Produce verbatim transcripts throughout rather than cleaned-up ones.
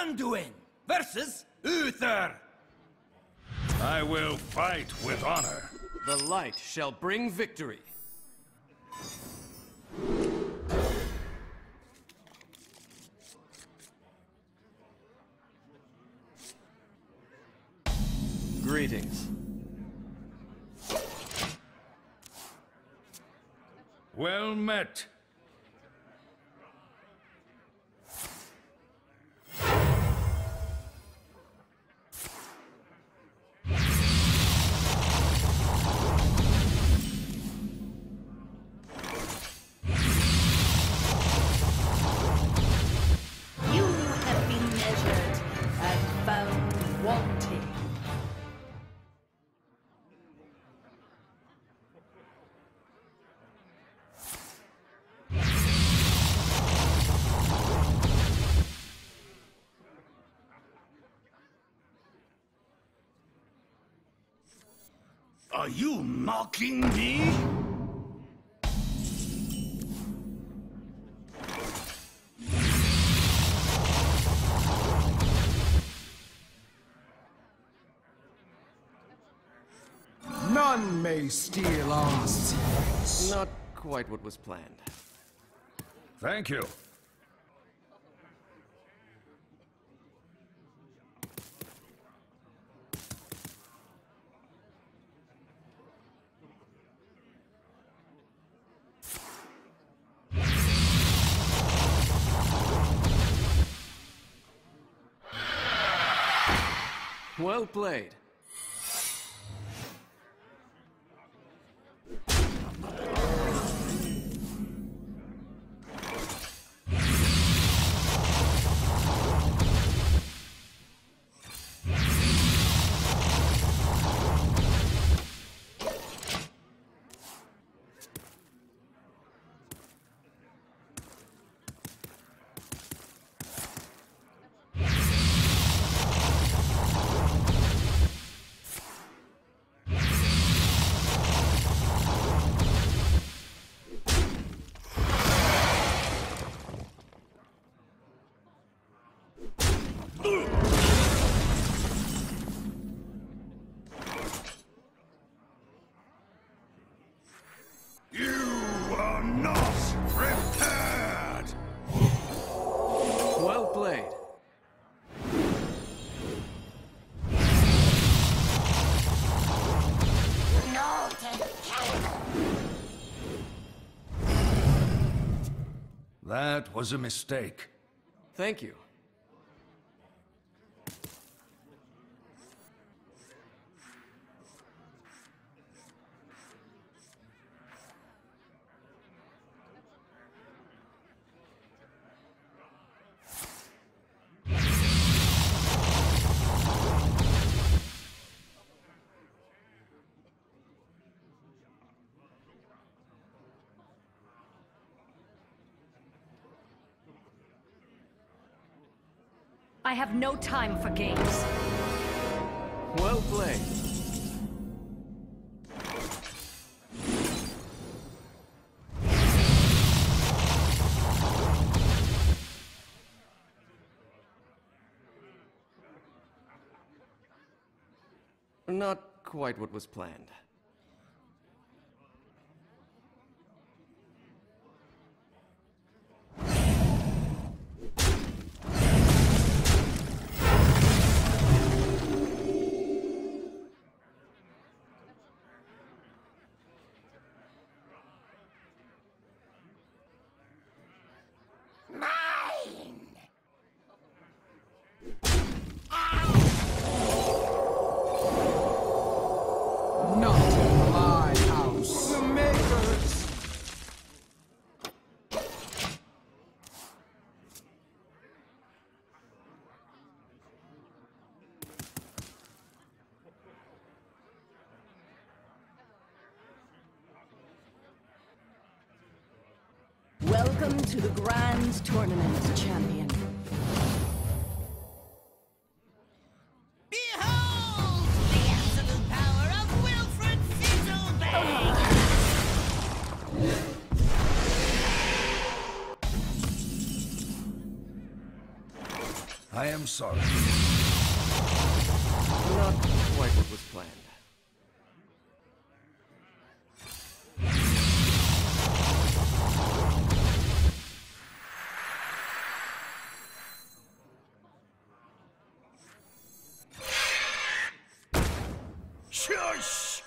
Anduin versus Uther. I will fight with honor. The light shall bring victory. Greetings. Well met. You have been measured and found wanting. Are you mocking me? None may steal our secrets. Not quite what was planned. Thank you. Well played. You are not prepared! Well played. No, terrible. That was a mistake. Thank you. I have no time for games. Well played. Not quite what was planned. Not in my house. The makers. Welcome to the Grand Tournament, champion. Behold the absolute power of Wilfred Fizzlebang! I am sorry. Not quite what was planned. Shush!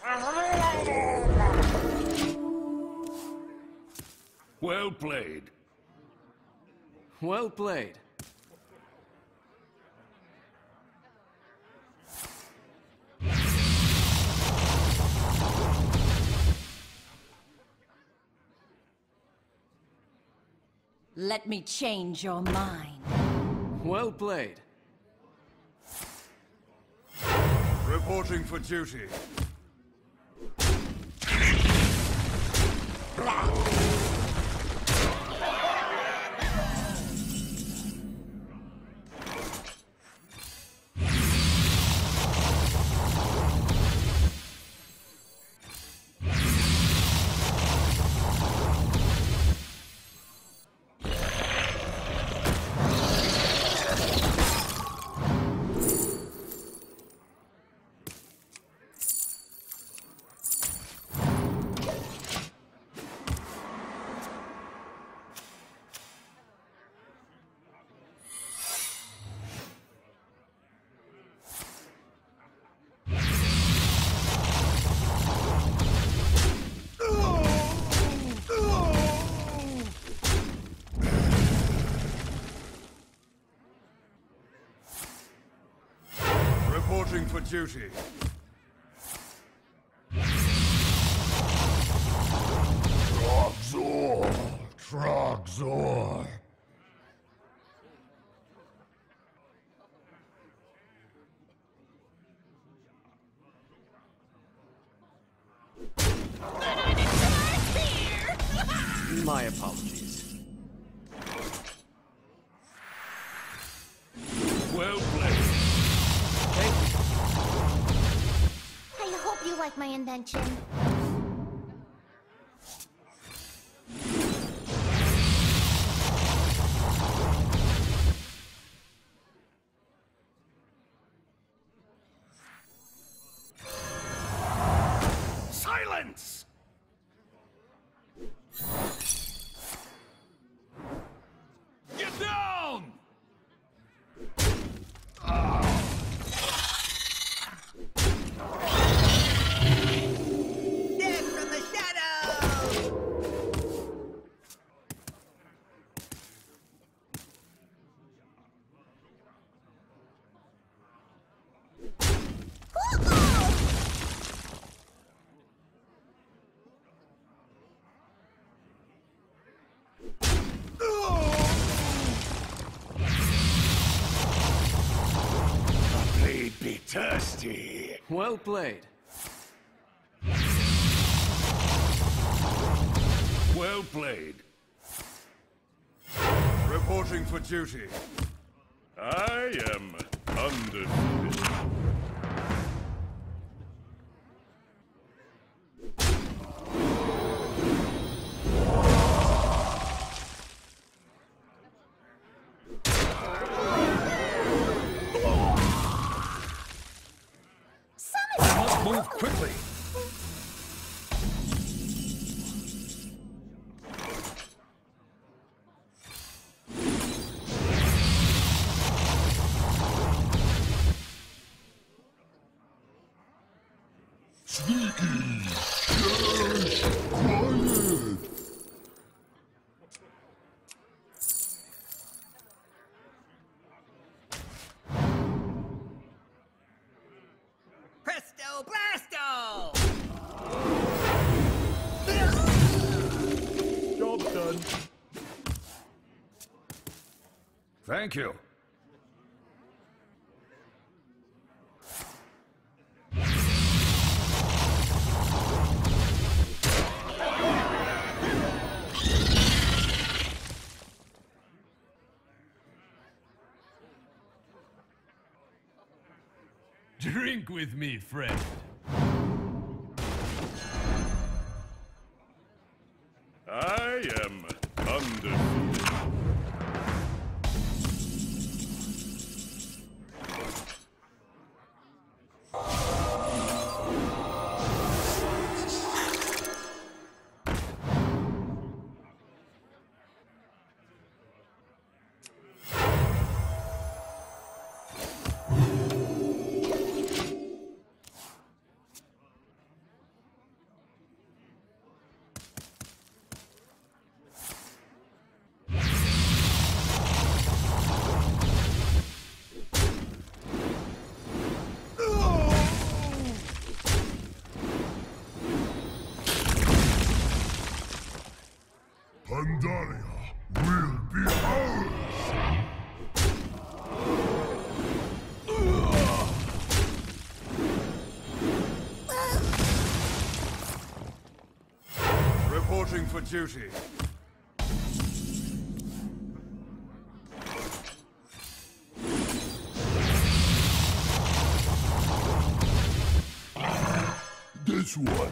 Well played. Well played. Let me change your mind. Well played. Reporting for duty. Reporting for duty. Trogzor! Trogzor! My apologies. Well played. Thank you. I hope you like my invention. Silence! Get down! Death from the shadows! The blade be thirsty. Well played. Well played. Reporting for duty. I am undefeated. I must move quickly. Sneaky! Yes! Quiet! Presto blasto! Job done. Thank you. Drink with me, friend. I am undefeated. for duty. This one.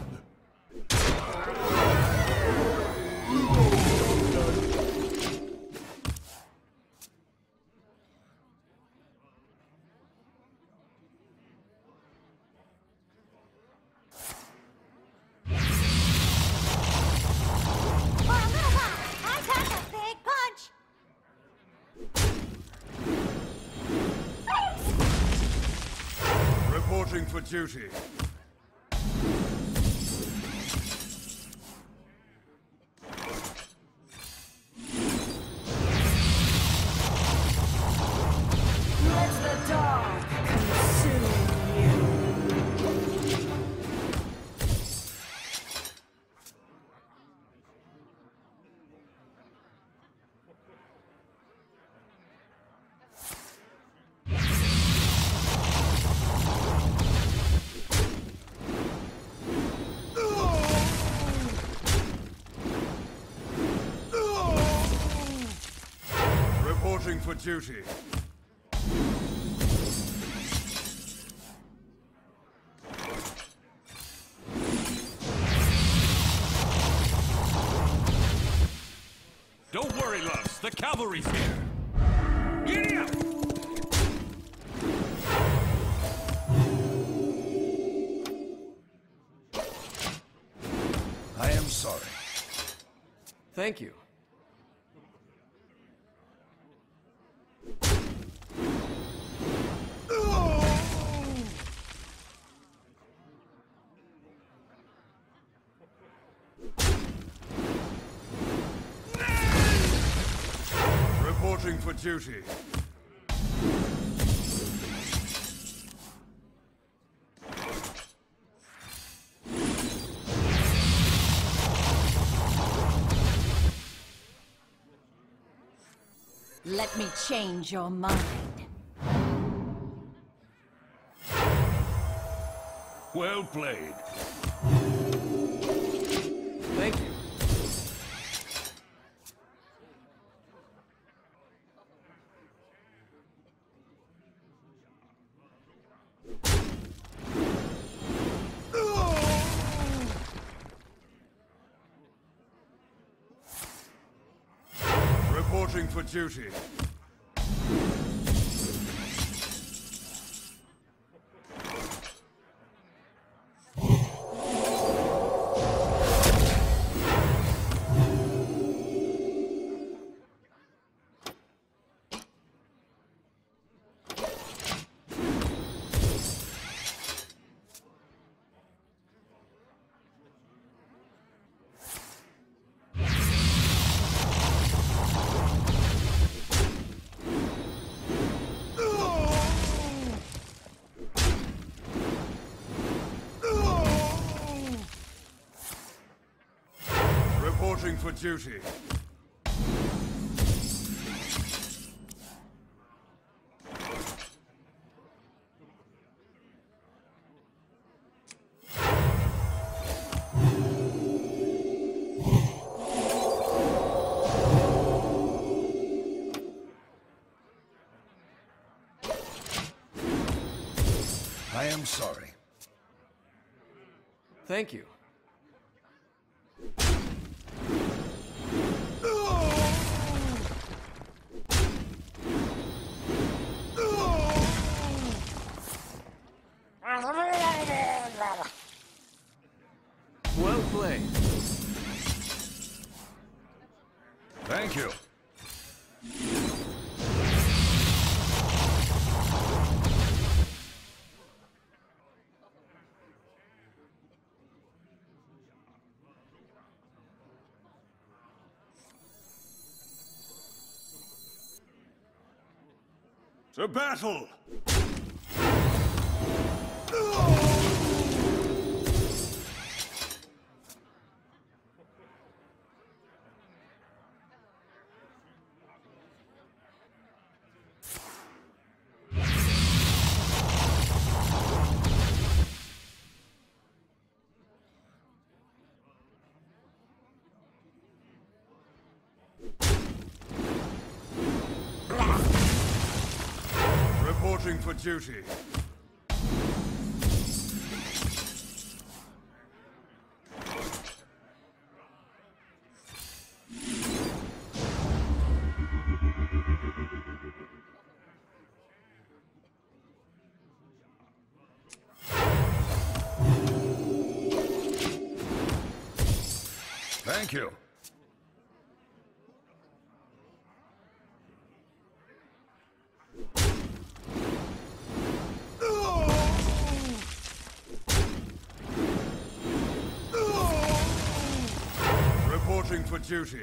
Reporting for duty. Let the dark consume you. Reporting for duty. Don't worry, loves. The cavalry's here. Giddy up! I am sorry. Thank you. Reporting for duty. Let me change your mind. Well played. Thank you. Reporting for duty. Reporting for duty. I am sorry. Thank you. Well played. Thank you. To battle! Reporting for duty. Thank you. Reporting for duty.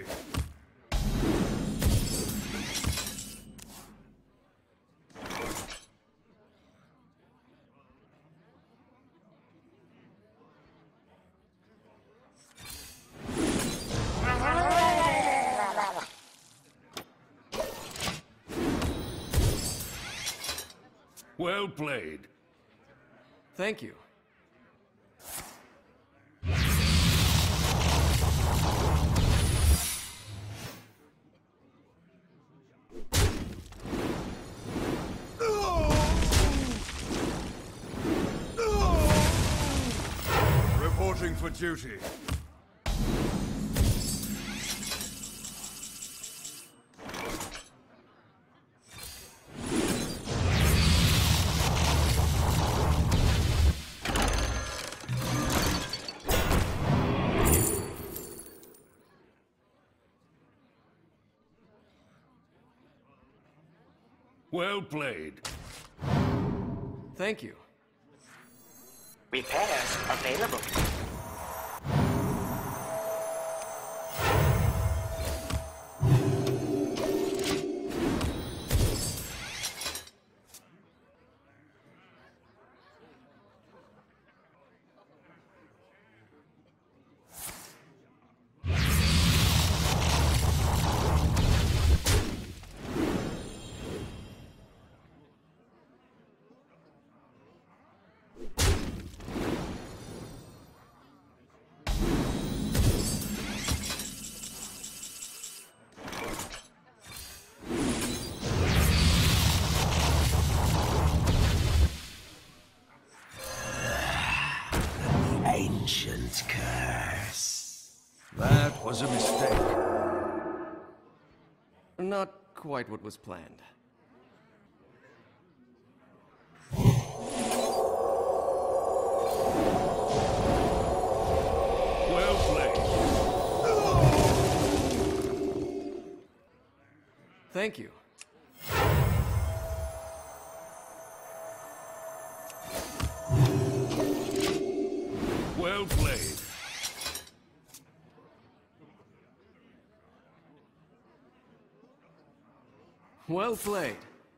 Well played. Thank you. Reporting for duty. Well played. Thank you. Repairs available. Ancient curse. That was a mistake. Not quite what was planned. Well played. Thank you. Well played. Well played.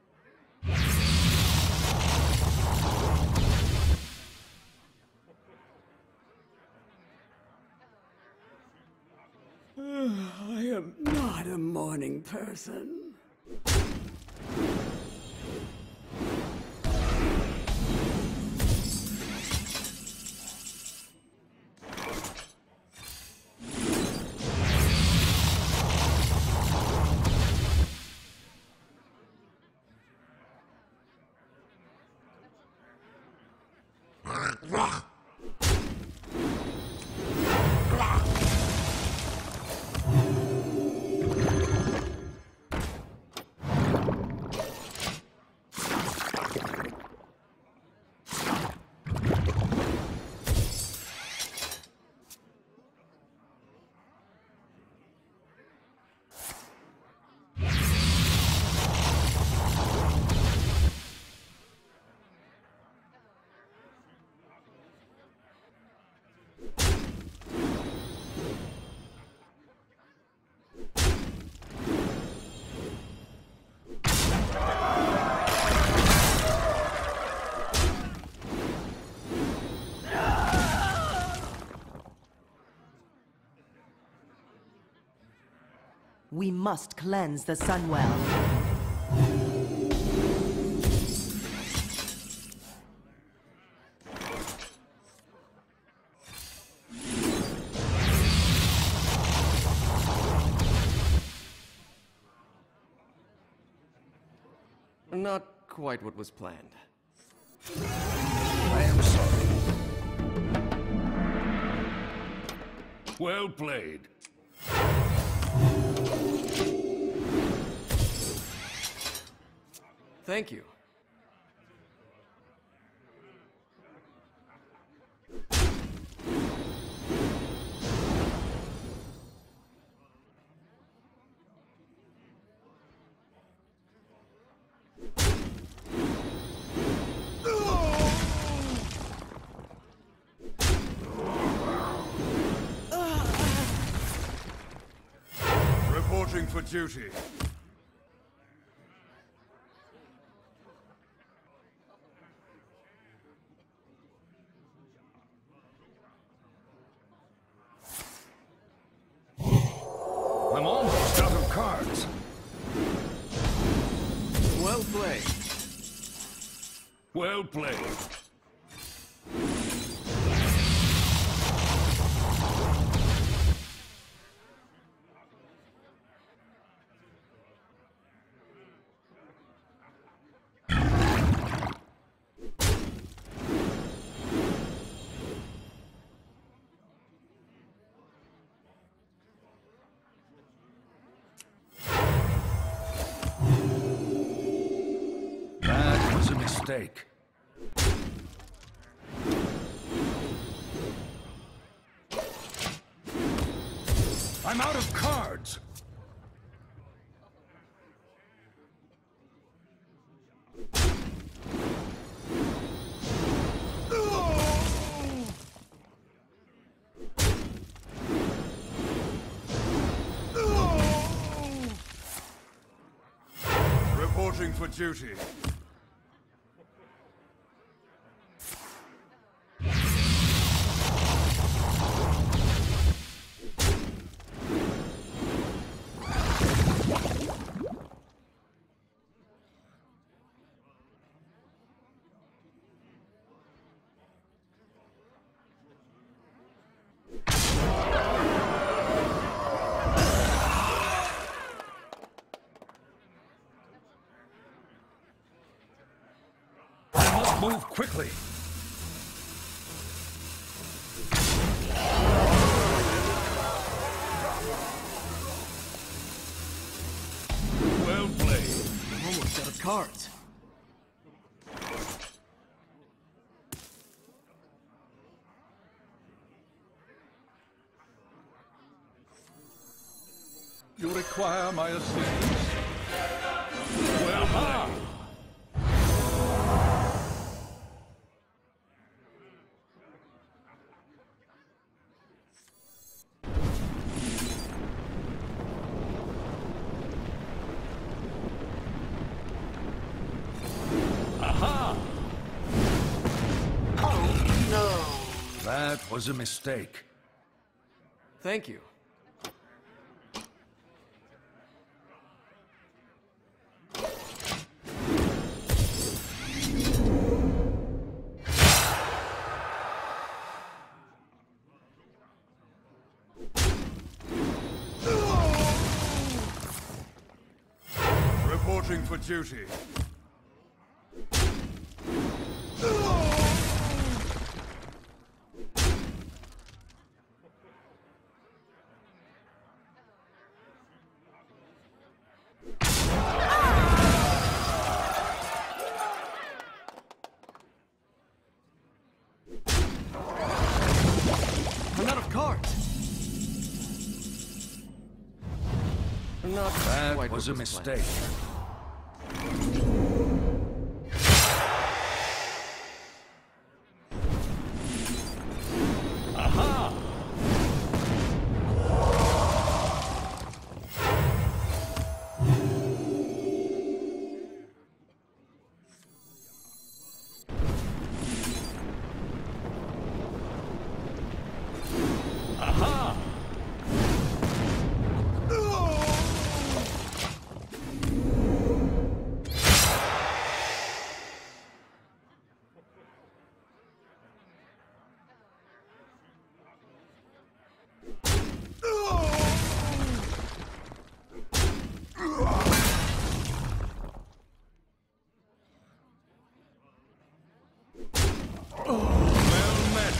I am not a morning person. We must cleanse the Sunwell. Not quite what was planned. I am sorry. Well played. Thank you. Reporting for duty. I'm almost out of cards. Well played. Well played. That was a mistake. I'm out of cards. Reporting for duty. Move quickly. Well played. I'm almost out of cards. You require my assistance. Well played. That was a mistake. Thank you. Reporting for duty. I'm out of cards. Not That quite was a what mistake. Aha! Aha! Well met.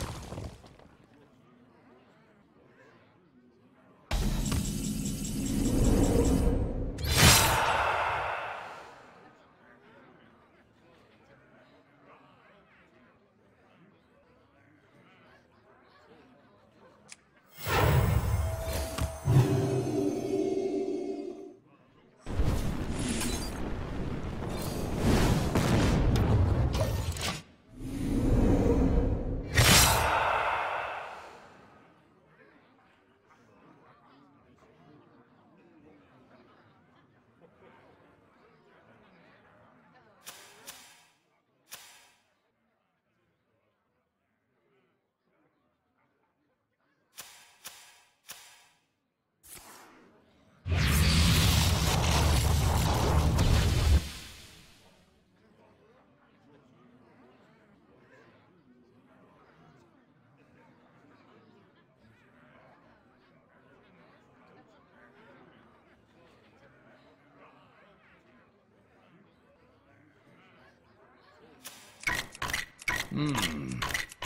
Hmm.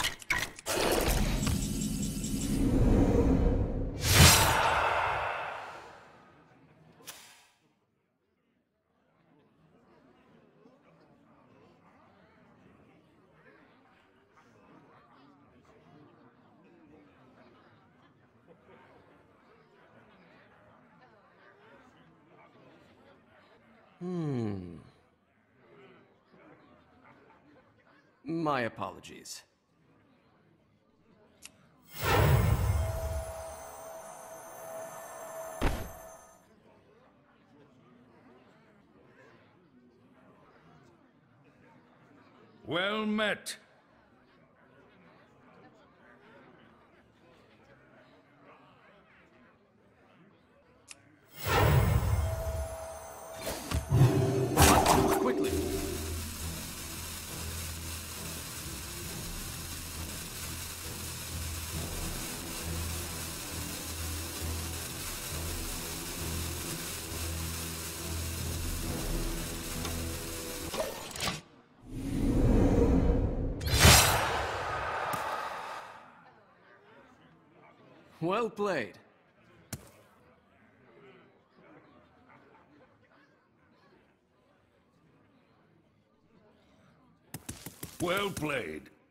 Hmm. My apologies. Well met. Quickly. Well played. Well played.